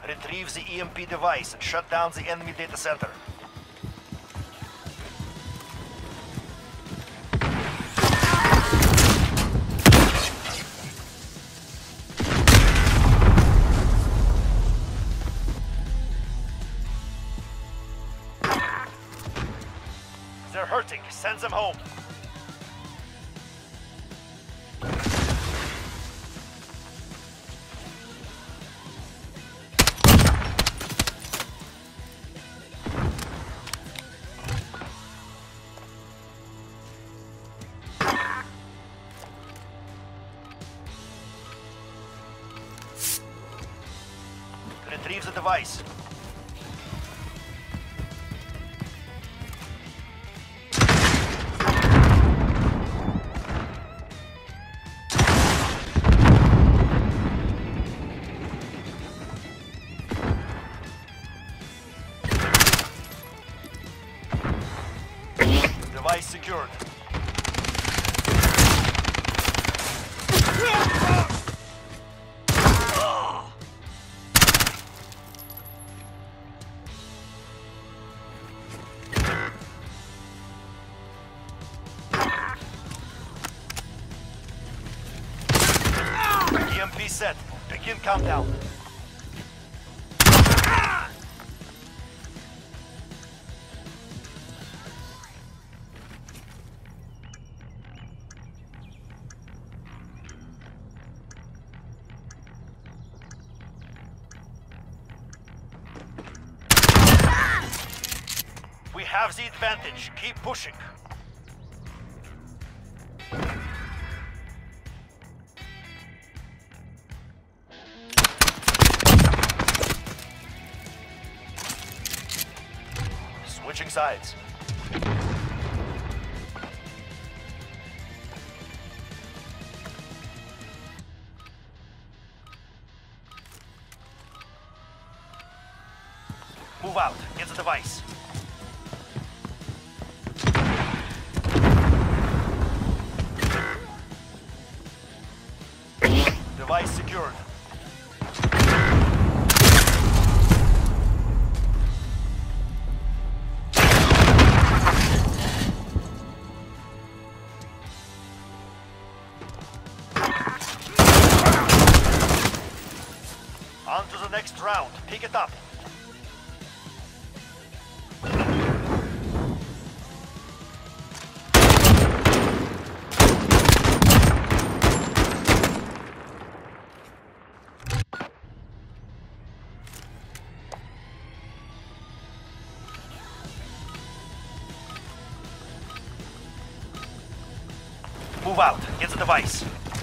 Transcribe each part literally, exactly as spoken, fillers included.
Retrieve the E M P device and shut down the enemy data center. They're hurting. Send them home. Retrieve the device. Device secured. E M P set. Begin countdown. We have the advantage. Keep pushing. Switching sides. Move out. Get the device. Device secured. On to the next round. Pick it up. Move out. Get the device.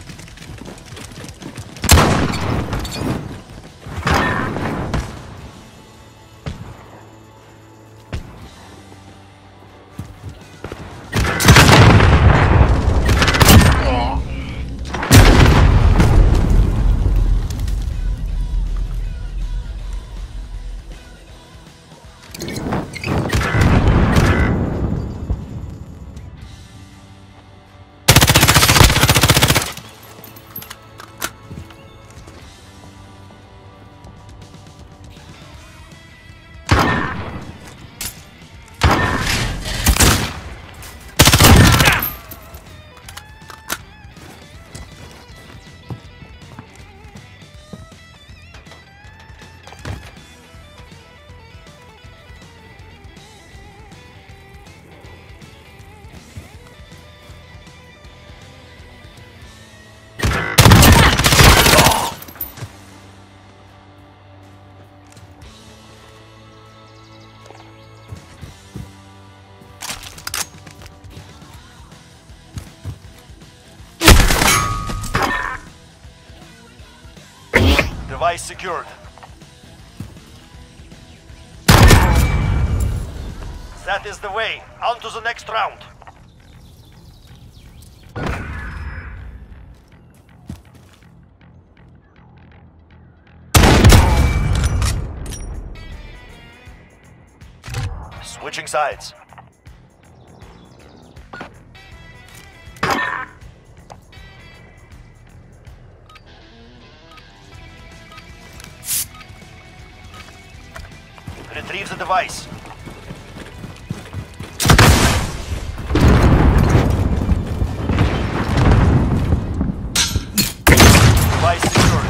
Device secured. That is the way. On to the next round. Switching sides. Retrieve the device. Device secured.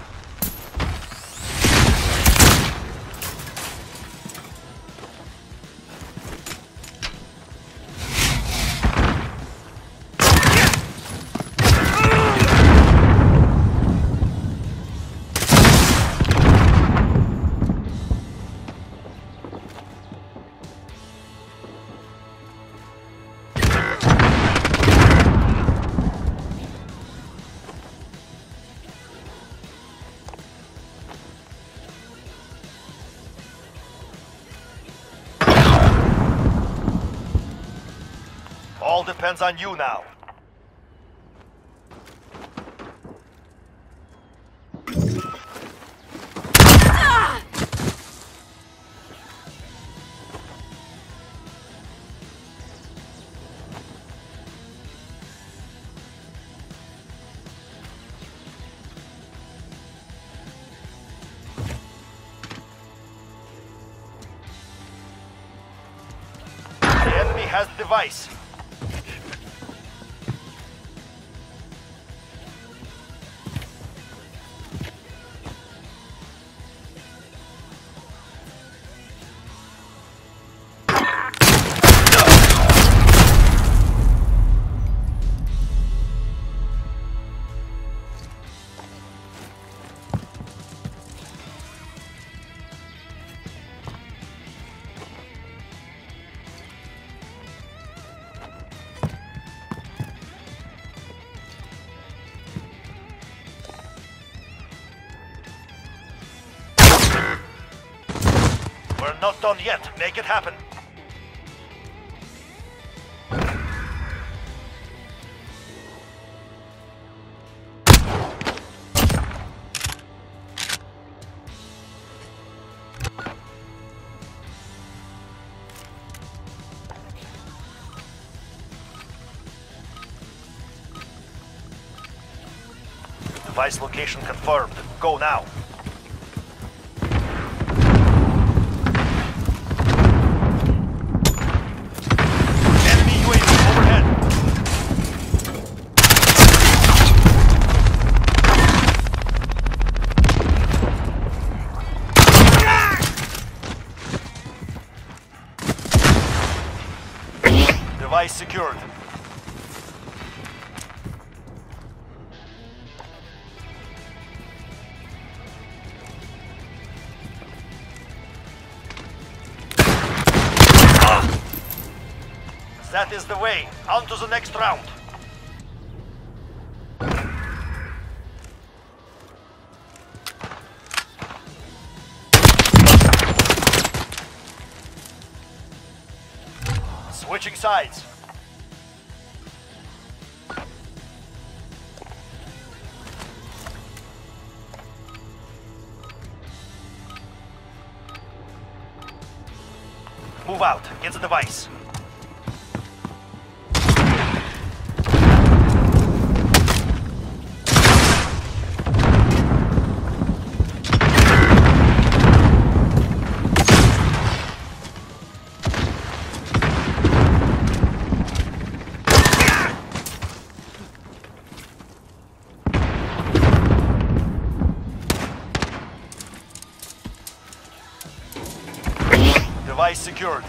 All depends on you now. The enemy has the device. We're not done yet. Make it happen. Device location confirmed. Go now. Device secured. That is the way. On to the next round. Switching sides. Move out. Get the device. Device secured.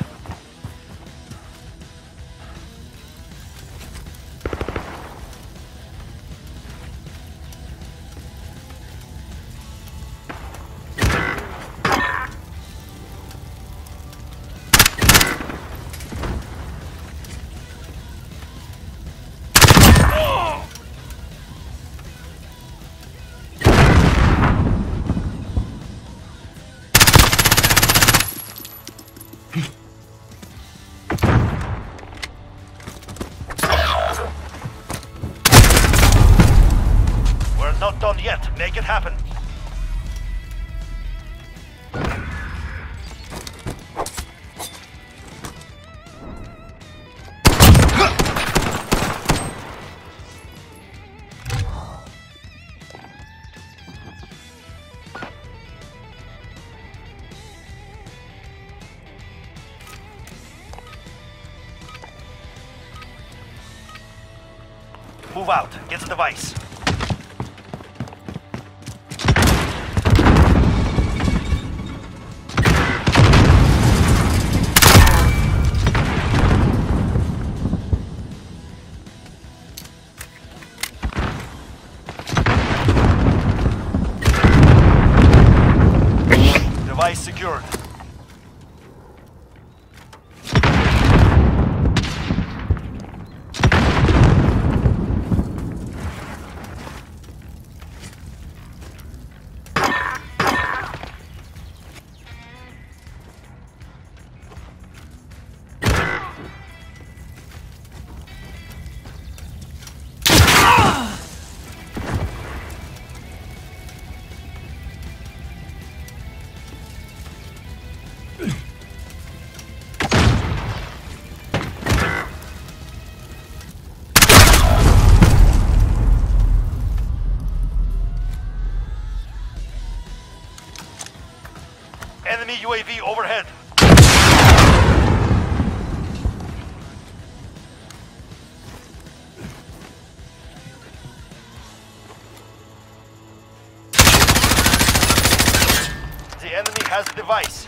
Move out. Get the device. Device secured. Enemy U A V overhead. The enemy has the device.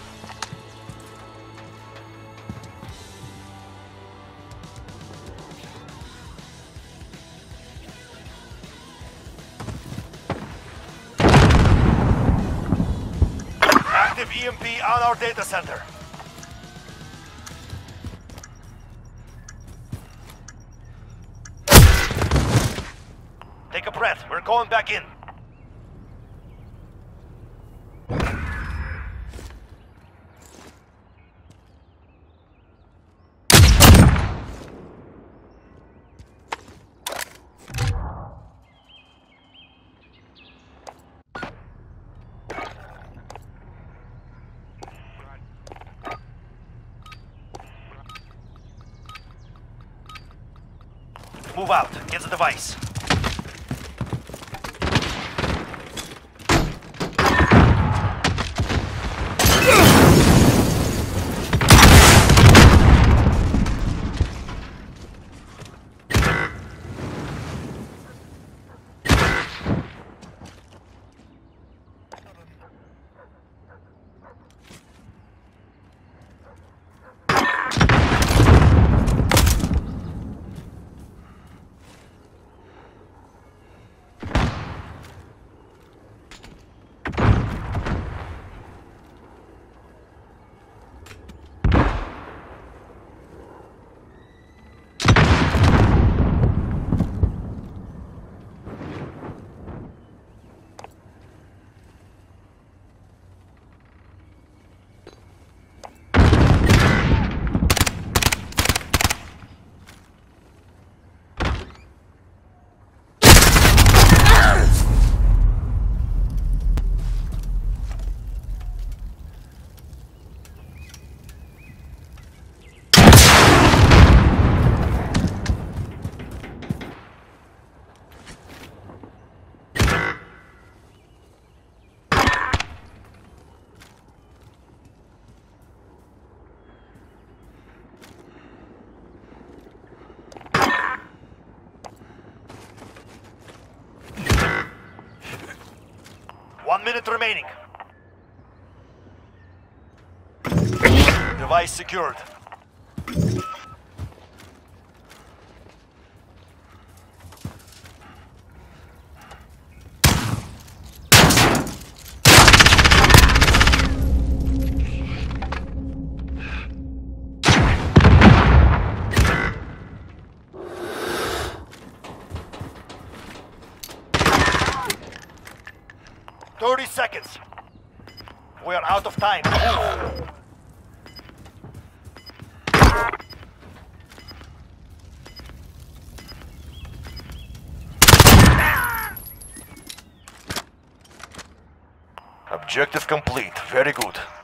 Active E M P on our data center. Take a breath. We're going back in. Move out. Get the device. One minute remaining. Device secured. Thirty seconds. We are out of time. Objective complete. Very good.